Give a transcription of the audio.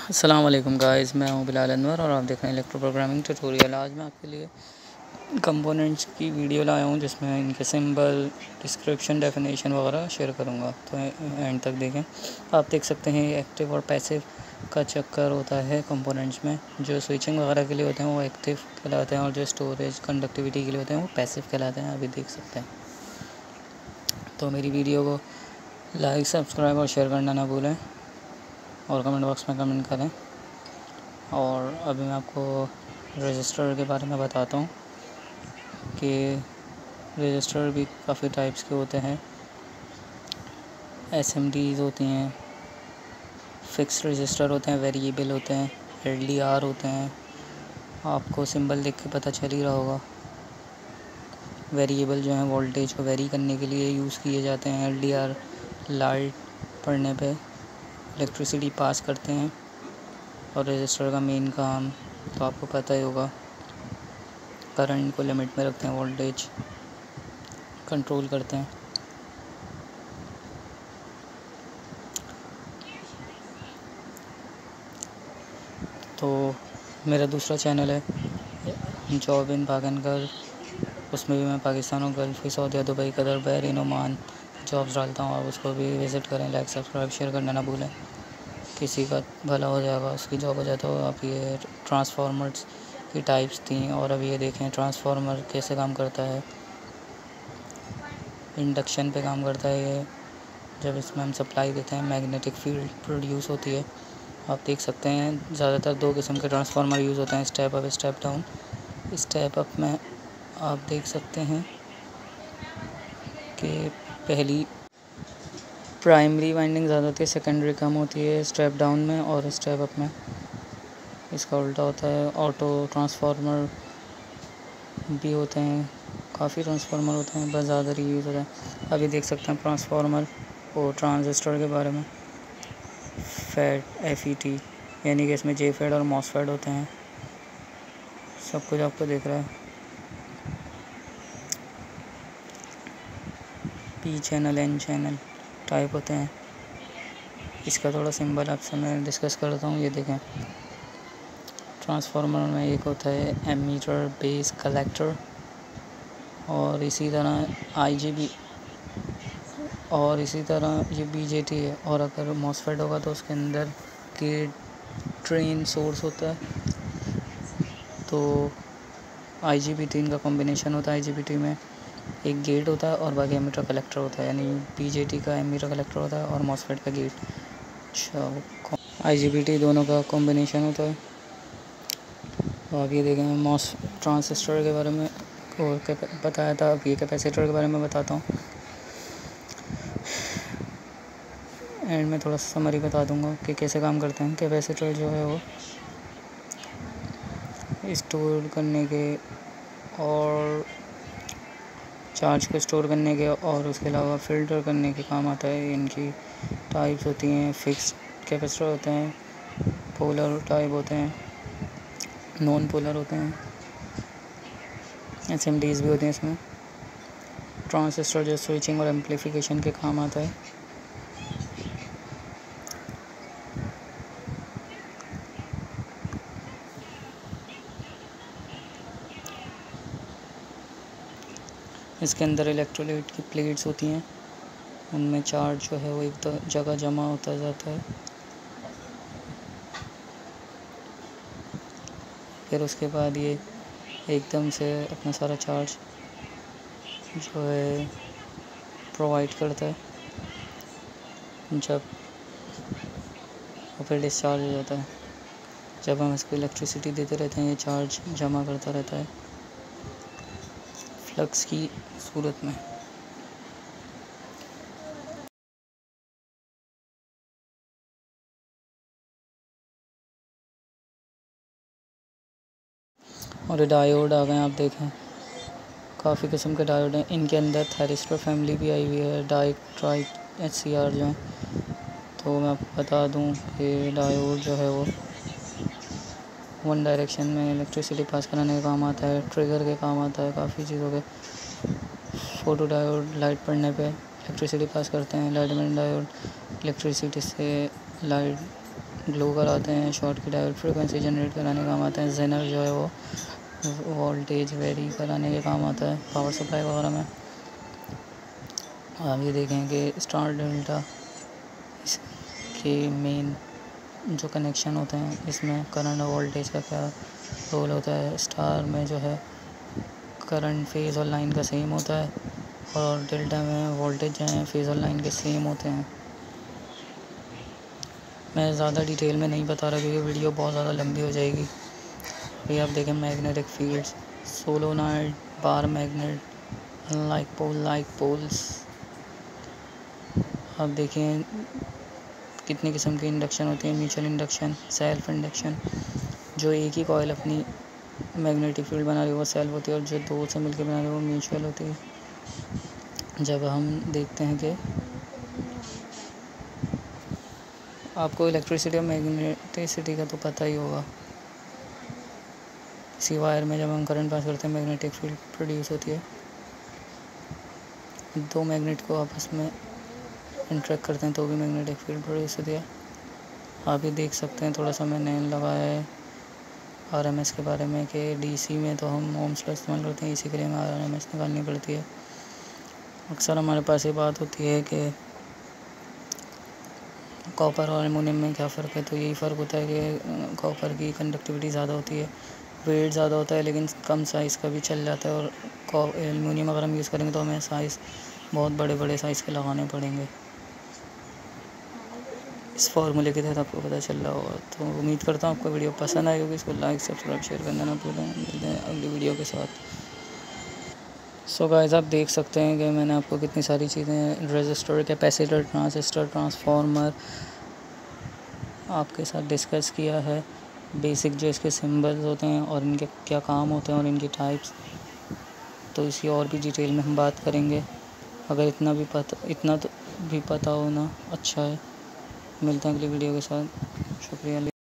अस्सलाम वालेकुम गाइस, मैं हूं बिलाल अनवर और आप देख रहे हैं इलेक्ट्रो प्रोग्रामिंग ट्यूटोरियल। आज मैं आपके लिए कंपोनेंट्स की वीडियो लाया हूं जिसमें इनके सिंबल, डिस्क्रिप्शन, डेफिनेशन वगैरह शेयर करूंगा, तो एंड तक देखें। आप देख सकते हैं ये एक्टिव और पैसिव का चक्कर होता है कंपोनेंट्स में। जो स्विचिंग वगैरह के लिए होते हैं वो एक्टिव कहलाते हैं और जो स्टोरेज कंडक्टिविटी के लिए होते हैं वो पैसिव कहलाते हैं। अभी देख सकते हैं। तो मेरी वीडियो को लाइक, सब्सक्राइब और शेयर करना ना भूलें और कमेंट बॉक्स में कमेंट करें। और अभी मैं आपको रजिस्टर के बारे में बताता हूँ कि रजिस्टर भी काफ़ी टाइप्स के होते हैं। एसएमडीज़ होती हैं, फिक्स रजिस्टर होते हैं, वेरिएबल होते हैं, एलडीआर होते हैं। आपको सिंबल देख के पता चल ही रहा होगा। वेरिएबल जो है वोल्टेज को वेरी करने के लिए यूज़ किए जाते हैं। एलडीआर लाइट पड़ने पे इलेक्ट्रिसिटी पास करते हैं। और रजिस्टर का मेन काम तो आपको पता ही होगा, करंट को लिमिट में रखते हैं, वोल्टेज कंट्रोल करते हैं। तो मेरा दूसरा चैनल है जॉब इन पाकिस्तान, उसमें भी मैं पाकिस्तान और Gulf, Saudi, Dubai, Qatar, Bahrain, Oman jobs डालता हूँ। आप उसको भी विज़िट करें। लाइक, सब्सक्राइब, शेयर करना ना भूलें। किसी का भला हो जाएगा, उसकी जॉब हो जाए। तो आप ये ट्रांसफार्मर्स की टाइप्स थी और अब ये देखें ट्रांसफार्मर कैसे काम करता है। इंडक्शन पे काम करता है ये। जब इसमें हम सप्लाई देते हैं मैग्नेटिक फील्ड प्रोड्यूस होती है। आप देख सकते हैं ज़्यादातर दो किस्म के ट्रांसफार्मर यूज़ होते हैं, step up, step down. Step up में आप देख सकते हैं कि पहली प्राइमरी वाइंडिंग ज़्यादा होती है, सेकेंडरी कम होती है स्टेप डाउन में। और स्टेप अप में इसका उल्टा होता है। ऑटो ट्रांसफार्मर भी होते हैं, काफ़ी ट्रांसफार्मर होते हैं, बस ज़्यादा यूज़ होता है। अभी देख सकते हैं ट्रांसफार्मर और ट्रांजिस्टर के बारे में। फेड, FET, यानी कि इसमें JFET और MOSFET होते हैं। सब कुछ आपको दिख रहा है। P channel, N channel type होते हैं। इसका थोड़ा सिंबल आपसे मैं डिस्कस करता हूँ। ये देखें, ट्रांसफार्मर में एक होता है एमीटर, बेस, कलेक्टर और इसी तरह IGB और इसी तरह ये BJT है। और अगर MOSFET होगा तो उसके अंदर गेट, ड्रेन, सोर्स होता है। तो IGBT का कॉम्बिनेशन होता है। IGBT में एक गेट होता है और बाकी एमीटर कलेक्टर होता है, यानी BJT का एमीटर कलेक्टर होता है और MOSFET का गेट। अच्छा, IGBT दोनों का कॉम्बिनेशन होता है। तो आप ये देखें मॉस ट्रांजिस्टर के बारे में और बताया था। अब ये कैपेसिटर के बारे में बताता हूँ। एंड में थोड़ा समरी बता दूंगा कि कैसे काम करते हैं। कैपेसिटर जो है वो स्टोर करने के और चार्ज को स्टोर करने के और उसके अलावा फ़िल्टर करने के काम आता है। इनकी टाइप्स होती हैं। फिक्स कैपेसिटर होते हैं, पोलर टाइप होते हैं, नॉन पोलर होते हैं, SMDs भी होते हैं इसमें। ट्रांजिस्टर जो स्विचिंग और एम्पलीफिकेशन के काम आता है। इसके अंदर इलेक्ट्रोलाइट की प्लेट्स होती हैं, उनमें चार्ज जो है वो एक जगह जमा होता जाता है। फिर उसके बाद ये एकदम से अपना सारा चार्ज जो है प्रोवाइड करता है। जब और फिर डिस्चार्ज हो जाता है। जब हम इसको इलेक्ट्रिसिटी देते रहते हैं ये चार्ज जमा करता रहता है फ्लक्स की सूरत में। और ये डायोड आ गए, आप देखें काफ़ी किस्म के डायोड हैं। इनके अंदर थायरिस्टर फैमिली भी आई हुई है, डाइक, ट्राइक, HCR जो हैं। तो मैं आपको बता दूं कि डायोड जो है वो वन डायरेक्शन में इलेक्ट्रिसिटी पास कराने का काम आता है, ट्रिगर के काम आता है, काफ़ी चीज़ों के। फोटो डायोड लाइट पड़ने पे इलेक्ट्रिसिटी पास करते हैं। लाइटमेंट डायोड इलेक्ट्रिसिटी से लाइट ग्लो कराते हैं, शॉर्ट की डायोड फ्रिक्वेंसी जनरेट कराने का काम आते हैं, जेनर जो है वो वोल्टेज वेरी कराने के काम आता है पावर सप्लाई वगैरह में। आप ये देखें कि स्टार डेल्टा इसके मेन जो कनेक्शन होते हैं, इसमें करंट और वोल्टेज का क्या रोल होता है। स्टार में जो है करंट फेज़ और लाइन का सेम होता है, और डेल्टा में वोल्टेज जो है फेज़ और लाइन के सेम होते हैं। मैं ज़्यादा डिटेल में नहीं बता रहा क्योंकि वीडियो बहुत ज़्यादा लंबी हो जाएगी। अभी आप देखें magnetic fields, solenoid, bar magnet, like poles. आप देखें कितनी किस्म की इंडक्शन होती है, म्यूचुअल इंडक्शन, सेल्फ इंडक्शन। जो एक ही कॉइल अपनी मैग्नेटिक फील्ड बना रही है वो सेल्फ होती है, और जो दो से मिलकर बना रही है वो म्यूचुअल होती है। जब हम देखते हैं कि आपको इलेक्ट्रिसिटी और मैग्नेटिसिटी का तो पता ही होगा, किसी वायर में जब हम करंट पास करते हैं मैग्नेटिक फील्ड प्रोड्यूस होती है। दो मैग्नेट को आपस में इंटरेक्ट करते हैं तो भी मैग्नेटिक फील्ड प्रोड्यूस होती है। आप ये देख सकते हैं, थोड़ा सा मैंने लगाया है आरएमएस के बारे में कि डीसी में तो हम ओम्स का इस्तेमाल करते हैं, इसी के लिए हमें आरएमएस निकालनी पड़ती है। अक्सर हमारे पास ये बात होती है कि कॉपर और एल्युमिनियम में क्या फ़र्क है, तो यही फ़र्क होता है कि कॉपर की कंडक्टिविटी ज़्यादा होती है, वेट ज़्यादा होता है, लेकिन कम साइज़ का भी चल जाता है। और एल्युमिनियम अगर हम यूज़ करेंगे तो हमें साइज़ बहुत बड़े बड़े साइज़ के लगाने पड़ेंगे। इस फार्मूले के तहत आपको पता चल रहा होगा। तो उम्मीद करता हूँ आपको वीडियो पसंद आएगी, इसको लाइक सब्सक्राइब शेयर करना ना भूलें। मिलते हैं अगली वीडियो के साथ। सो गाइस, आप देख सकते हैं कि मैंने आपको कितनी सारी चीज़ें, रेजिस्टर, कैपेसिटर, ट्रांजिस्टर, ट्रांसफार्मर आपके साथ डिस्कस किया है। बेसिक जो इसके सिंबल्स होते हैं और इनके क्या काम होते हैं और इनकी टाइप्स, तो इसी और भी डिटेल में हम बात करेंगे। अगर इतना तो भी पता होना अच्छा है। मिलते हैं अगली वीडियो के साथ। शुक्रिया।